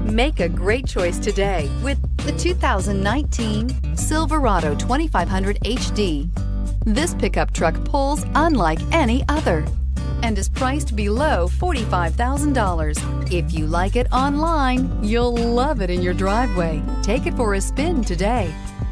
Make a great choice today with the 2019 Silverado 2500 HD. This pickup truck pulls unlike any other and is priced below $45,000. If you like it online, you'll love it in your driveway. Take it for a spin today.